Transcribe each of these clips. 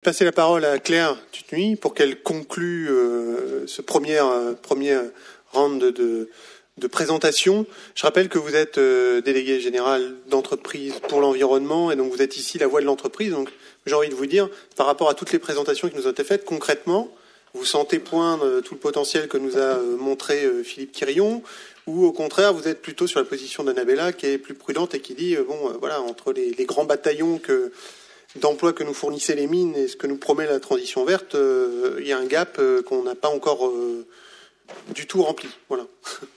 passer la parole à Claire Tutnuy pour qu'elle conclue ce premier round de présentation. Je rappelle que vous êtes délégué général d'entreprise pour l'environnement et donc vous êtes ici la voix de l'entreprise. Donc j'ai envie de vous dire, par rapport à toutes les présentations qui nous ont été faites, concrètement, vous sentez poindre tout le potentiel que nous a montré Philippe Quirion, ou au contraire, vous êtes plutôt sur la position d'Annabella qui est plus prudente et qui dit, voilà, entre les grands bataillons d'emplois que nous fournissaient les mines et ce que nous promet la transition verte, il y a un gap qu'on n'a pas encore du tout rempli. Voilà.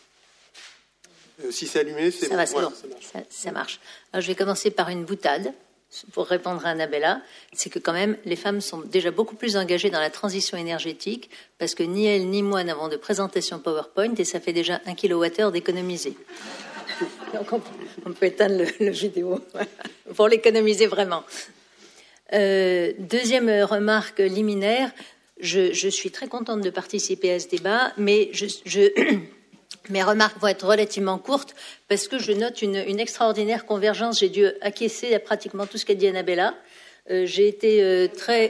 Si c'est allumé, c'est ça bon. Va, voilà, bon. Ça marche. Alors, je vais commencer par une boutade pour répondre à Annabella. C'est que quand même, les femmes sont déjà beaucoup plus engagées dans la transition énergétique parce que ni elles ni moi n'avons de présentation PowerPoint et ça fait déjà 1 kWh d'économiser. Donc on peut éteindre le vidéo pour l'économiser vraiment. Deuxième remarque liminaire, je suis très contente de participer à ce débat, mais mes remarques vont être relativement courtes parce que je note une extraordinaire convergence. J'ai dû acquiescer à pratiquement tout ce qu'a dit Annabella. J'ai été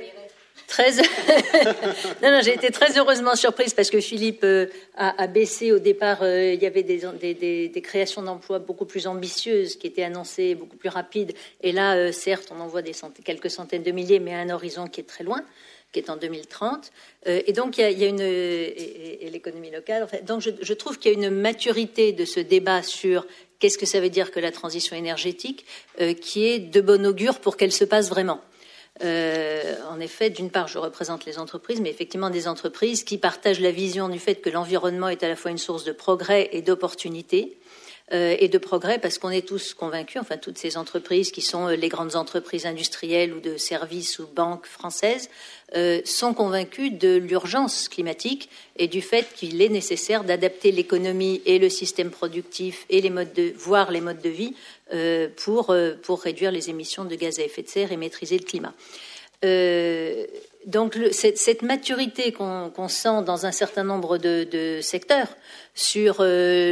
j'ai été très heureusement surprise parce que Philippe a baissé au départ. Il y avait des créations d'emplois beaucoup plus ambitieuses qui étaient annoncées, beaucoup plus rapides. Et là, certes, on en voit quelques centaines de milliers, mais à un horizon qui est très loin, qui est en 2030. Et donc, il y a une et l'économie locale. En fait. Donc, je trouve qu'il y a une maturité de ce débat sur qu'est-ce que ça veut dire que la transition énergétique, qui est de bon augure pour qu'elle se passe vraiment. En effet, d'une part, je représente les entreprises, mais effectivement des entreprises qui partagent la vision du fait que l'environnement est à la fois une source de progrès et d'opportunités. Et de progrès parce qu'on est tous convaincus, enfin toutes ces entreprises qui sont les grandes entreprises industrielles ou de services ou banques françaises sont convaincus de l'urgence climatique et du fait qu'il est nécessaire d'adapter l'économie et le système productif et voire les modes de vie pour réduire les émissions de gaz à effet de serre et maîtriser le climat. Donc cette maturité qu'on sent dans un certain nombre de secteurs sur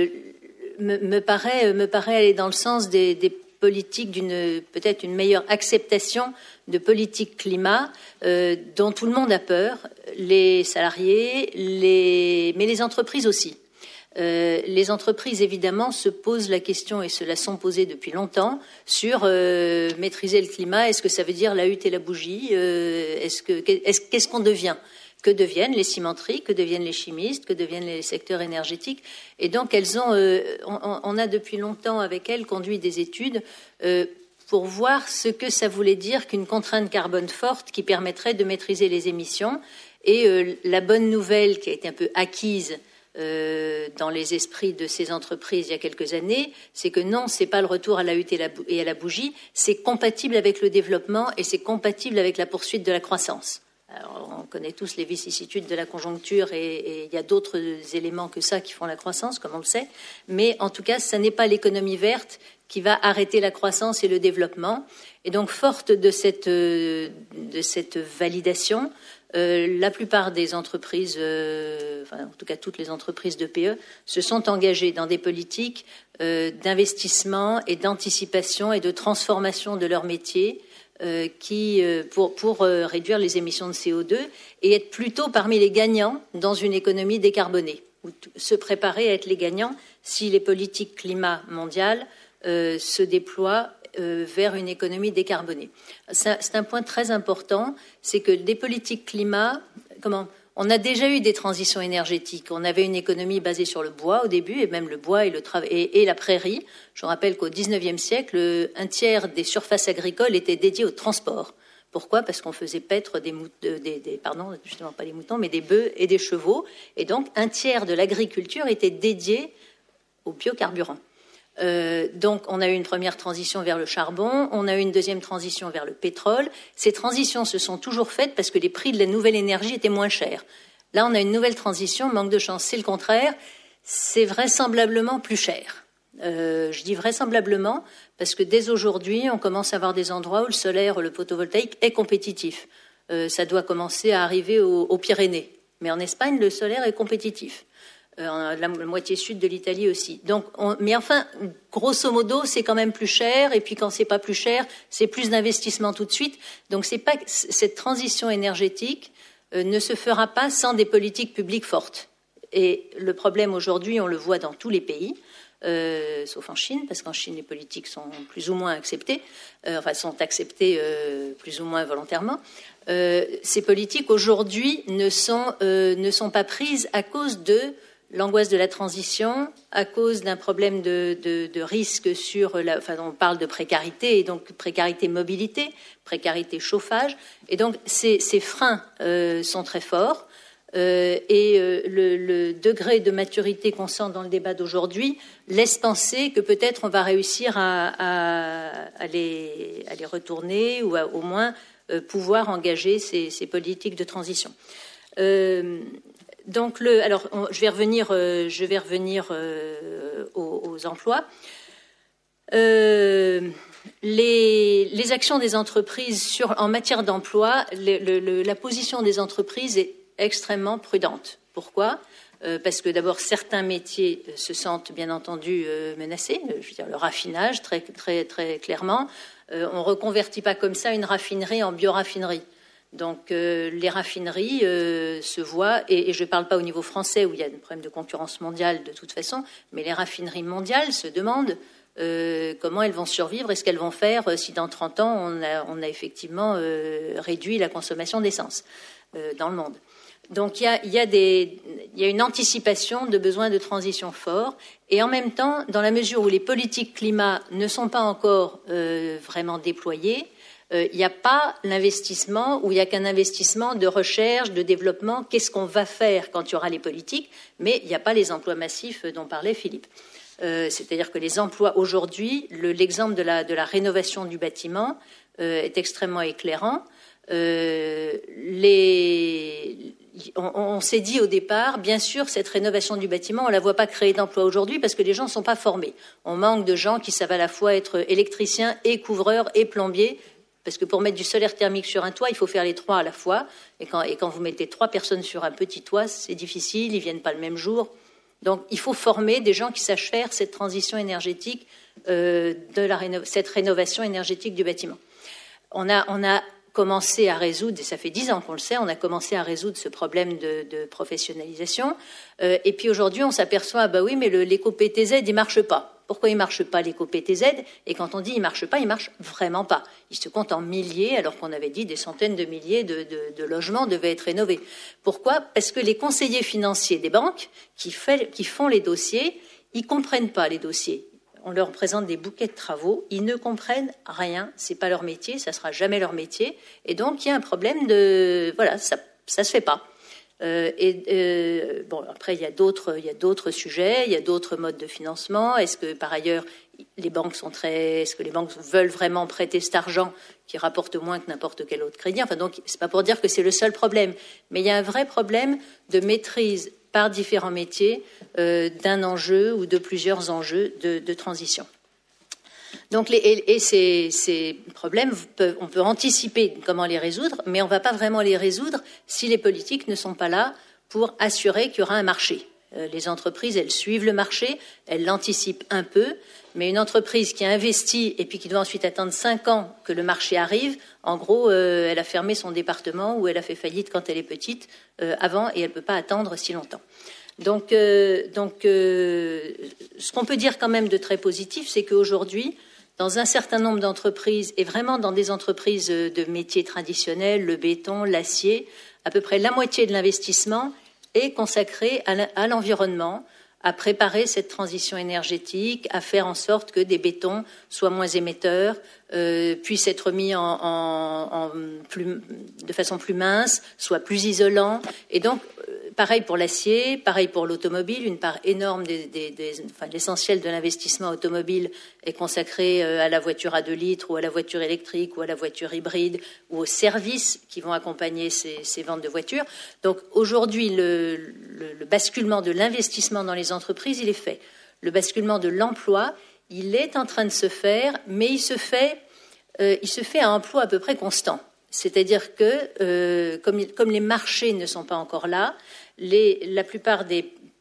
me paraît aller dans le sens des politiques peut-être une meilleure acceptation de politique climat dont tout le monde a peur, les salariés, mais les entreprises aussi. Les entreprises, évidemment, se posent la question, et se la sont posées depuis longtemps, sur maîtriser le climat. Est-ce que ça veut dire la hutte et la bougie ? Qu'est-ce qu'on devient ? Que deviennent les cimenteries, que deviennent les chimistes, que deviennent les secteurs énergétiques. Et donc, on a depuis longtemps avec elles conduit des études pour voir ce que ça voulait dire qu'une contrainte carbone forte qui permettrait de maîtriser les émissions. Et la bonne nouvelle qui a été un peu acquise dans les esprits de ces entreprises il y a quelques années, c'est que non, c'est pas le retour à la hutte et à la bougie, c'est compatible avec le développement et c'est compatible avec la poursuite de la croissance. Alors, on connaît tous les vicissitudes de la conjoncture et il y a d'autres éléments que ça qui font la croissance, comme on le sait. Mais en tout cas, ce n'est pas l'économie verte qui va arrêter la croissance et le développement. Et donc, forte de cette validation, la plupart des entreprises, en tout cas toutes les entreprises de PE, se sont engagées dans des politiques d'investissement et d'anticipation et de transformation de leur métier pour réduire les émissions de CO2 et être plutôt parmi les gagnants dans une économie décarbonée, ou se préparer à être les gagnants si les politiques climat mondiales se déploient vers une économie décarbonée. C'est un point très important, c'est que des politiques climat, on a déjà eu des transitions énergétiques. On avait une économie basée sur le bois au début, et même le bois et la prairie. Je rappelle qu'au XIXe siècle, un tiers des surfaces agricoles étaient dédiées au transport. Pourquoi ? Parce qu'on faisait paître des bœufs et des chevaux. Et donc, un tiers de l'agriculture était dédié aux biocarburants. Donc, on a eu une première transition vers le charbon, on a eu une deuxième transition vers le pétrole. Ces transitions se sont toujours faites parce que les prix de la nouvelle énergie étaient moins chers. Là, on a une nouvelle transition, manque de chance, c'est le contraire. C'est vraisemblablement plus cher. Je dis vraisemblablement parce que dès aujourd'hui, on commence à avoir des endroits où le solaire, le photovoltaïque est compétitif. Ça doit commencer à arriver aux Pyrénées. Mais en Espagne, le solaire est compétitif. la moitié sud de l'Italie aussi. Donc, mais enfin, grosso modo, c'est quand même plus cher. Et puis, quand c'est pas plus cher, c'est plus d'investissement tout de suite. Donc, c'est pas cette transition énergétique ne se fera pas sans des politiques publiques fortes. Et le problème aujourd'hui, on le voit dans tous les pays. Sauf en Chine, parce qu'en Chine, les politiques sont plus ou moins acceptées, sont acceptées plus ou moins volontairement. Ces politiques, aujourd'hui, ne sont pas prises à cause de l'angoisse de la transition, à cause d'un problème de risque sur on parle de précarité, et donc précarité mobilité, précarité chauffage, et donc ces freins sont très forts. Le degré de maturité qu'on sent dans le débat d'aujourd'hui laisse penser que peut-être on va réussir à les retourner ou au moins pouvoir engager ces politiques de transition. Donc, je vais revenir aux emplois. Les actions des entreprises en matière d'emploi, la position des entreprises est extrêmement prudente. Pourquoi ? Parce que d'abord, certains métiers se sentent bien entendu menacés. Je veux dire, le raffinage, très, très, très clairement. On ne reconvertit pas comme ça une raffinerie en bioraffinerie. Donc, les raffineries se voient, et je ne parle pas au niveau français où il y a un problème de concurrence mondiale de toute façon, mais les raffineries mondiales se demandent comment elles vont survivre et ce qu'elles vont faire si dans 30 ans on a effectivement réduit la consommation d'essence dans le monde. Donc il y a une anticipation de besoins de transition forts, et en même temps, dans la mesure où les politiques climat ne sont pas encore vraiment déployées, il n'y a pas l'investissement, ou il n'y a qu'un investissement de recherche, de développement. Qu'est-ce qu'on va faire quand il y aura les politiques ? Mais il n'y a pas les emplois massifs dont parlait Philippe. C'est-à-dire que les emplois aujourd'hui, l'exemple de la rénovation du bâtiment est extrêmement éclairant. On s'est dit au départ, bien sûr, cette rénovation du bâtiment, on ne la voit pas créer d'emplois aujourd'hui parce que les gens ne sont pas formés. On manque de gens qui savent à la fois être électriciens et couvreurs et plombiers, parce que pour mettre du solaire thermique sur un toit, il faut faire les trois à la fois. Et quand vous mettez 3 personnes sur un petit toit, c'est difficile, ils ne viennent pas le même jour. Donc il faut former des gens qui sachent faire cette transition énergétique, cette rénovation énergétique du bâtiment. On a commencé à résoudre, et ça fait 10 ans qu'on le sait, on a commencé à résoudre ce problème de professionnalisation. Et puis aujourd'hui, on s'aperçoit, bah oui, mais l'éco-PTZ, il ne marche pas. Pourquoi il ne marche pas l'éco-PTZ ? Et quand on dit il ne marche pas, il ne marche vraiment pas. Il se compte en milliers, alors qu'on avait dit des centaines de milliers de logements devaient être rénovés. Pourquoi ? Parce que les conseillers financiers des banques qui font les dossiers, ils ne comprennent pas les dossiers. On leur présente des bouquets de travaux, ils ne comprennent rien, c'est pas leur métier, ça sera jamais leur métier, et donc il y a un problème ça se fait pas. Après il y a d'autres sujets, il y a d'autres modes de financement. Est-ce que par ailleurs est-ce que les banques veulent vraiment prêter cet argent qui rapporte moins que n'importe quel autre crédit ? Enfin donc c'est pas pour dire que c'est le seul problème, mais il y a un vrai problème de maîtrise par différents métiers d'un enjeu ou de plusieurs enjeux de transition. Donc, ces problèmes, on peut anticiper comment les résoudre, mais on ne va pas vraiment les résoudre si les politiques ne sont pas là pour assurer qu'il y aura un marché. Les entreprises, elles suivent le marché, elles l'anticipent un peu, mais une entreprise qui a investi et puis qui doit ensuite attendre 5 ans que le marché arrive, en gros, elle a fermé son département ou elle a fait faillite quand elle est petite avant, et elle ne peut pas attendre si longtemps. Donc, ce qu'on peut dire quand même de très positif, c'est qu'aujourd'hui, dans un certain nombre d'entreprises, et vraiment dans des entreprises de métiers traditionnels, le béton, l'acier, à peu près la moitié de l'investissement est consacrée à l'environnement, à préparer cette transition énergétique, à faire en sorte que des bétons soient moins émetteurs, puissent être mis de façon plus mince, soient plus isolants. Et donc, pareil pour l'acier, pareil pour l'automobile, une part énorme l'essentiel de l'investissement automobile est consacré à la voiture à 2 litres ou à la voiture électrique ou à la voiture hybride ou aux services qui vont accompagner ces ventes de voitures. Donc aujourd'hui, le basculement de l'investissement dans les entreprises, il est fait. Le basculement de l'emploi, il est en train de se faire, mais il se fait à emploi à peu près constant. C'est-à-dire que, comme les marchés ne sont pas encore là, la plupart des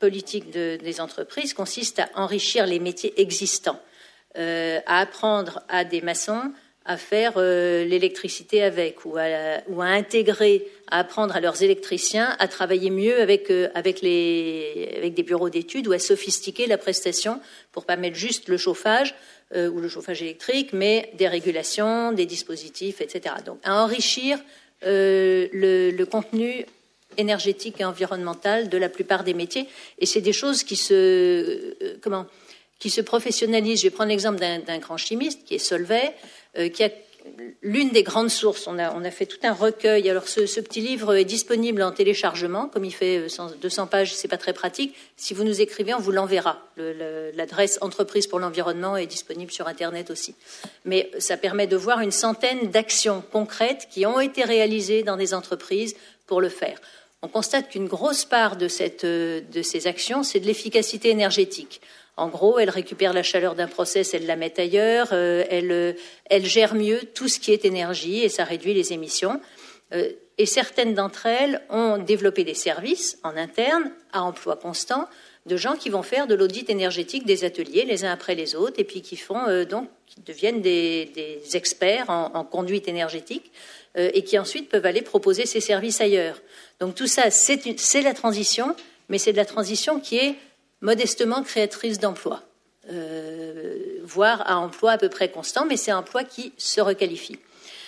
politique des entreprises consiste à enrichir les métiers existants, à apprendre à des maçons à faire l'électricité avec, ou à intégrer, à apprendre à leurs électriciens à travailler mieux avec des bureaux d'études, ou à sophistiquer la prestation pour pas mettre juste le chauffage ou le chauffage électrique, mais des régulations, des dispositifs, etc. Donc à enrichir le contenu énergétique et environnemental de la plupart des métiers, et c'est des choses qui se professionnalisent. Je vais prendre l'exemple d'un grand chimiste qui est Solvay, qui a l'une des grandes sources. On a fait tout un recueil. Alors ce petit livre est disponible en téléchargement, comme il fait 200 pages, c'est pas très pratique. Si vous nous écrivez, on vous l'enverra. L'adresse Entreprise pour l'environnement est disponible sur Internet aussi. Mais ça permet de voir une centaine d'actions concrètes qui ont été réalisées dans des entreprises pour le faire. On constate qu'une grosse part de ces actions, c'est de l'efficacité énergétique. En gros, elle récupère la chaleur d'un process, elle la met ailleurs, elle gère mieux tout ce qui est énergie et ça réduit les émissions. Et certaines d'entre elles ont développé des services en interne, à emploi constant, de gens qui vont faire de l'audit énergétique des ateliers les uns après les autres et puis qui deviennent des experts en conduite énergétique et qui ensuite peuvent aller proposer ces services ailleurs. Donc tout ça, c'est la transition, mais c'est de la transition qui est modestement créatrice d'emplois, voire à emploi à peu près constant, mais c'est un emploi qui se requalifie.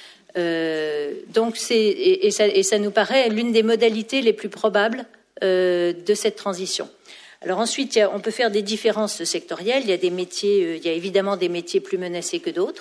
Donc ça nous paraît l'une des modalités les plus probables de cette transition. Alors ensuite, on peut faire des différences sectorielles. Il y a des métiers, il y a évidemment des métiers plus menacés que d'autres.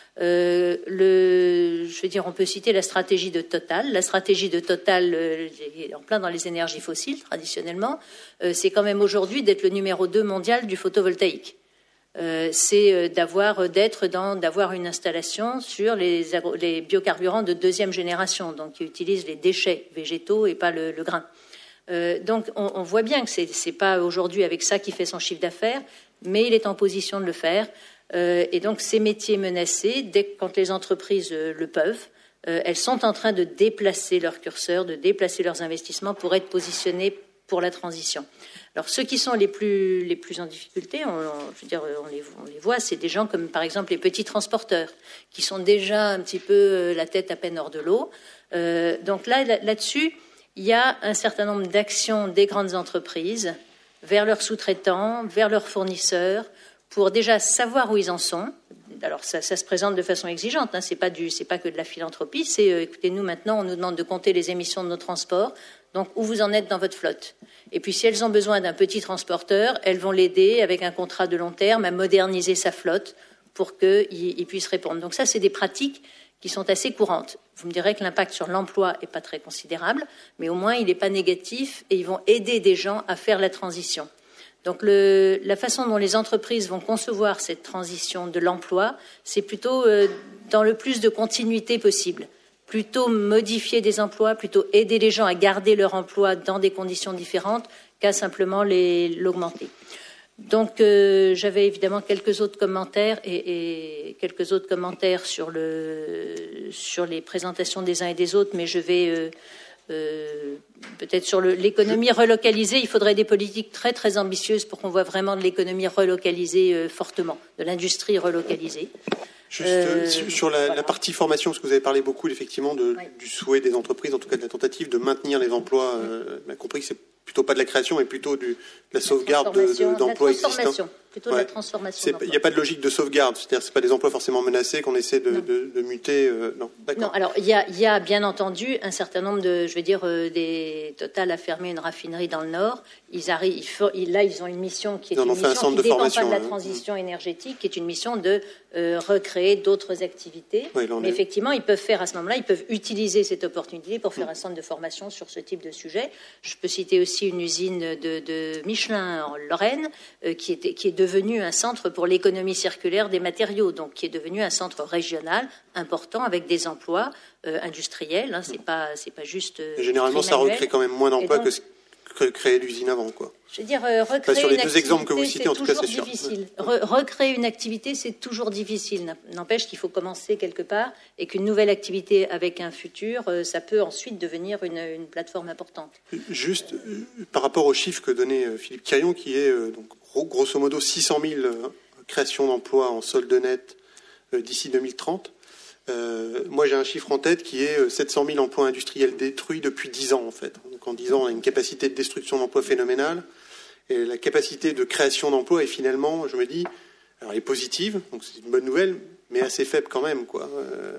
On peut citer la stratégie de Total. La stratégie de Total, en plein dans les énergies fossiles traditionnellement, c'est quand même aujourd'hui d'être le numéro 2 mondial du photovoltaïque. C'est d'avoir une installation sur les biocarburants de deuxième génération, donc qui utilisent les déchets végétaux et pas le grain. Donc on voit bien que c'est pas aujourd'hui avec ça qu'il fait son chiffre d'affaires, mais il est en position de le faire. Et donc ces métiers menacés, quand les entreprises le peuvent, elles sont en train de déplacer leur curseur, de déplacer leurs investissements pour être positionnées pour la transition. Alors ceux qui sont les plus en difficulté, on les voit, c'est des gens comme par exemple les petits transporteurs qui sont déjà un petit peu la tête à peine hors de l'eau. Donc là-dessus, il y a un certain nombre d'actions des grandes entreprises vers leurs sous-traitants, vers leurs fournisseurs, pour déjà savoir où ils en sont. Alors ça se présente de façon exigeante, hein, c'est pas que de la philanthropie, c'est écoutez, nous maintenant on nous demande de compter les émissions de nos transports, donc où vous en êtes dans votre flotte. Et puis si elles ont besoin d'un petit transporteur, elles vont l'aider avec un contrat de long terme à moderniser sa flotte pour qu'il puisse répondre. Donc ça, c'est des pratiques qui sont assez courantes. Vous me direz que l'impact sur l'emploi n'est pas très considérable, mais au moins il n'est pas négatif et ils vont aider des gens à faire la transition. Donc la façon dont les entreprises vont concevoir cette transition de l'emploi, c'est plutôt dans le plus de continuité possible. Plutôt modifier des emplois, plutôt aider les gens à garder leur emploi dans des conditions différentes qu'à simplement l'augmenter. Donc j'avais évidemment quelques autres commentaires et quelques autres commentaires sur les présentations des uns et des autres, mais je vais peut-être sur l'économie relocalisée, il faudrait des politiques très très ambitieuses pour qu'on voit vraiment de l'économie relocalisée fortement, de l'industrie relocalisée. Juste sur la partie formation, parce que vous avez parlé beaucoup effectivement du souhait des entreprises, en tout cas de la tentative de maintenir les emplois. On a compris que c'est plutôt pas de la création, mais plutôt de la sauvegarde d'emplois existants. Plutôt de la transformation. Il n'y a pas de logique de sauvegarde, c'est-à-dire c'est pas des emplois forcément menacés qu'on essaie de muter. Non, d'accord. Non, alors il y a bien entendu un certain nombre des Total a fermé une raffinerie dans le Nord. Ils ont une mission qui est une mission qui dépend pas de la transition énergétique, qui est une mission de recréer d'autres activités. Oui, mais effectivement, ils peuvent faire à ce moment-là, ils peuvent utiliser cette opportunité pour faire un centre de formation sur ce type de sujet. Je peux citer aussi une usine de Michelin en Lorraine qui est devenue un centre pour l'économie circulaire des matériaux, donc qui est devenu un centre régional important avec des emplois industriels. Hein, c'est pas juste. Généralement, ça recrée quand même moins d'emplois créer l'usine avant, quoi. Je veux dire, recréer sur les une deux exemples que vous activité, citez, en tout cas, c'est toujours sûr. difficile. Recréer une activité, c'est toujours difficile. N'empêche qu'il faut commencer quelque part et qu'une nouvelle activité avec un futur, ça peut ensuite devenir une plateforme importante. Juste par rapport aux chiffres que donnait Philippe Caillon, qui est donc grosso modo 600 000 créations d'emplois en solde net d'ici 2030. Moi, j'ai un chiffre en tête qui est 700 000 emplois industriels détruits depuis 10 ans, en fait. Donc, en 10 ans, on a une capacité de destruction d'emplois phénoménale. Et la capacité de création d'emplois est finalement, je me dis, alors elle est positive, donc c'est une bonne nouvelle, mais assez faible quand même, quoi.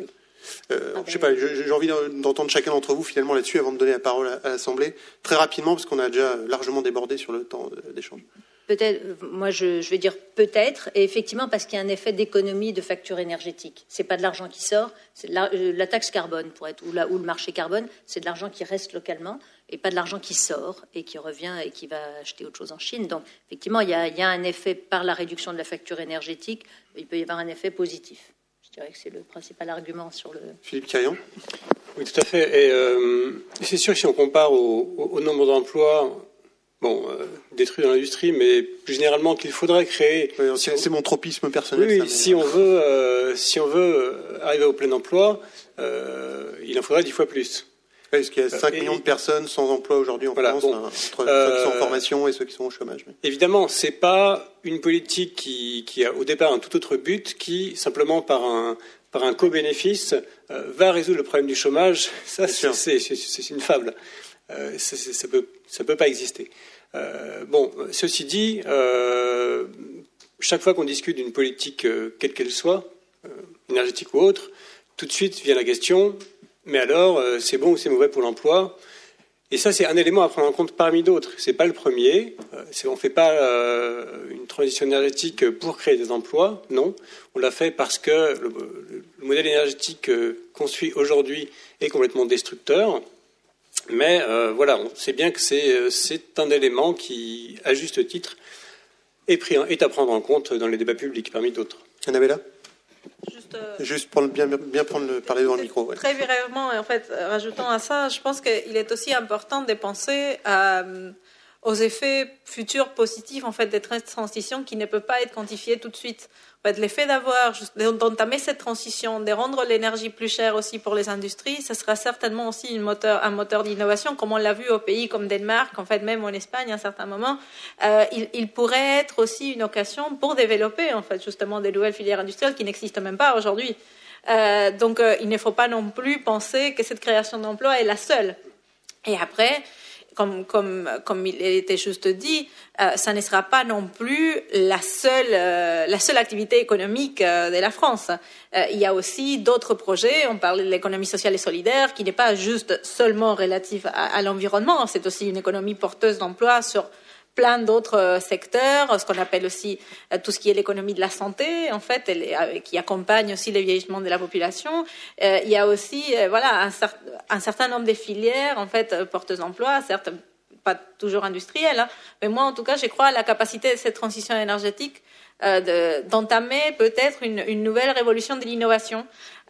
Je sais pas, j'ai envie d'entendre chacun d'entre vous finalement là-dessus avant de donner la parole à l'Assemblée, très rapidement, parce qu'on a déjà largement débordé sur le temps d'échange. Peut-être, moi je vais dire peut-être, et effectivement parce qu'il y a un effet d'économie de facture énergétique. C'est pas de l'argent qui sort, c'est la taxe carbone pour être ou le marché carbone, c'est de l'argent qui reste localement et pas de l'argent qui sort et qui revient et qui va acheter autre chose en Chine. Donc effectivement il y a un effet par la réduction de la facture énergétique, il peut y avoir un effet positif. Je dirais que c'est le principal argument sur le. Philippe Caillon. Oui, tout à fait. Et c'est sûr que si on compare au nombre d'emplois. Détruit dans l'industrie, mais plus généralement qu'il faudrait créer. Oui, c'est mon tropisme personnel. Oui, si on veut arriver au plein emploi, il en faudrait 10 fois plus. Oui, parce qu'il y a 5 millions de personnes sans emploi aujourd'hui en France, entre ceux qui sont en formation et ceux qui sont au chômage. Évidemment, c'est pas une politique qui a au départ un tout autre but, qui simplement par un co-bénéfice va résoudre le problème du chômage. Ça, c'est une fable. Ça peut pas exister. Ceci dit, chaque fois qu'on discute d'une politique, quelle qu'elle soit, énergétique ou autre, tout de suite vient la question, mais alors, c'est bon ou c'est mauvais pour l'emploi ? Et ça, c'est un élément à prendre en compte parmi d'autres. C'est pas le premier. On fait pas une transition énergétique pour créer des emplois. Non. On l'a fait parce que le modèle énergétique qu'on suit aujourd'hui est complètement destructeur. Mais on sait bien que c'est un élément qui, à juste titre, est à prendre en compte dans les débats publics, parmi d'autres. Annabella ? Juste pour bien parler dans le micro. Ouais. Très brièvement, en fait, rajoutant à ça, je pense qu'il est aussi important de penser aux effets futurs positifs en fait, des transitions qui ne peuvent pas être quantifiés tout de suite. En fait, l'effet d'entamer cette transition, de rendre l'énergie plus chère aussi pour les industries, ça sera certainement aussi un moteur d'innovation, comme on l'a vu au pays comme Danemark, en fait, même en Espagne à un certain moment. Il pourrait être aussi une occasion pour développer en fait, justement des nouvelles filières industrielles qui n'existent même pas aujourd'hui. Donc, il ne faut pas non plus penser que cette création d'emplois est la seule. Et après, comme il était juste dit, ça ne sera pas non plus la seule activité économique de la France. Il y a aussi d'autres projets. On parle de l'économie sociale et solidaire, qui n'est pas juste seulement relative à l'environnement. C'est aussi une économie porteuse d'emplois sur plein d'autres secteurs, ce qu'on appelle aussi tout ce qui est l'économie de la santé, en fait, qui accompagne aussi le vieillissement de la population. Il y a aussi, un certain nombre de filières, en fait, porteuses d'emploi, certes pas toujours industrielles, hein, mais moi, en tout cas, je crois à la capacité de cette transition énergétique d'entamer peut-être une nouvelle révolution de l'innovation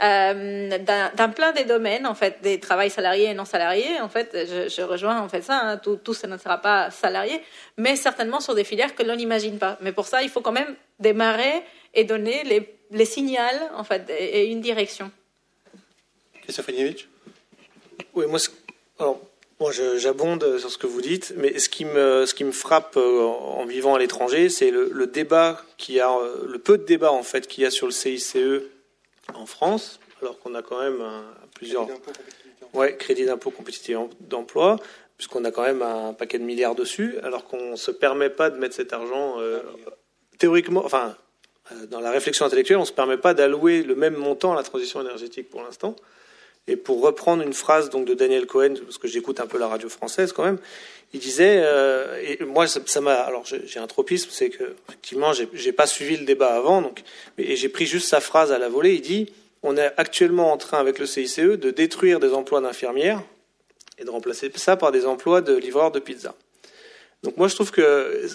dans plein de domaines, en fait, des travails salariés et non salariés. En fait, je rejoins en fait ça. Hein, tout ça ne sera pas salarié, mais certainement sur des filières que l'on n'imagine pas. Mais pour ça, il faut quand même démarrer et donner les signaux, en fait, et une direction. Christophe Anievitch ? Oui, moi, j'abonde sur ce que vous dites, mais ce qui me frappe en vivant à l'étranger, c'est le débat le peu de débat en fait qu'il y a sur le CICE en France, alors qu'on a quand même plusieurs crédit d'impôt compétitivité d'emploi, puisqu'on a quand même un paquet de milliards dessus, alors qu'on se permet pas de mettre cet argent théoriquement, dans la réflexion intellectuelle, on se permet pas d'allouer le même montant à la transition énergétique pour l'instant. Et pour reprendre une phrase donc de Daniel Cohen, parce que j'écoute un peu la radio française quand même, il disait, et moi ça m'a, alors j'ai un tropisme, c'est que effectivement j'ai pas suivi le débat avant, et j'ai pris juste sa phrase à la volée. Il dit, on est actuellement en train avec le CICE de détruire des emplois d'infirmières et de remplacer ça par des emplois de livreurs de pizza. Donc moi je trouve que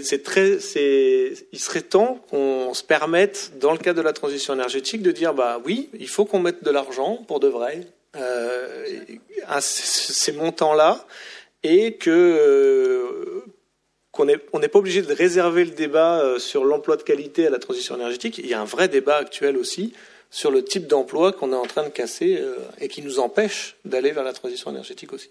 il serait temps qu'on se permette, dans le cadre de la transition énergétique, de dire oui, il faut qu'on mette de l'argent pour de vrai, ces montants-là, et qu'on n'est pas obligé de réserver le débat sur l'emploi de qualité à la transition énergétique. Il y a un vrai débat actuel aussi sur le type d'emploi qu'on est en train de casser et qui nous empêche d'aller vers la transition énergétique aussi.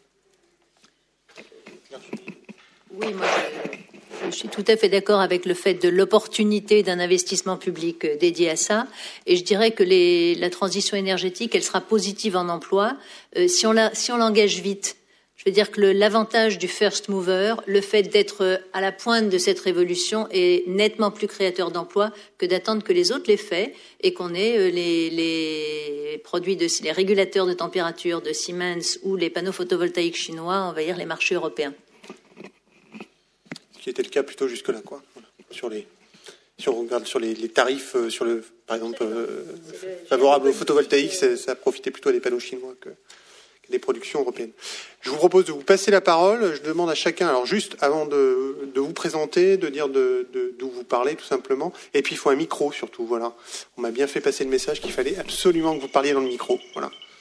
Oui, moi je suis tout à fait d'accord avec le fait de l'opportunité d'un investissement public dédié à ça. Et je dirais que la transition énergétique, elle sera positive en emploi si on l'engage vite. Je veux dire que l'avantage du first mover, le fait d'être à la pointe de cette révolution est nettement plus créateur d'emplois que d'attendre que les autres l'aient fait et qu'on ait les produits les régulateurs de température de Siemens ou les panneaux photovoltaïques chinois envahir les marchés européens. Ce qui était le cas plutôt jusque-là, quoi. Voilà. Si on regarde sur les tarifs, par exemple, favorables aux photovoltaïques, ça profitait plutôt à des panneaux chinois que des productions européennes. Je vous propose de vous passer la parole. Je demande à chacun, alors juste avant de vous présenter, de dire d'où vous parlez, tout simplement. Et puis il faut un micro surtout, voilà. On m'a bien fait passer le message qu'il fallait absolument que vous parliez dans le micro, voilà.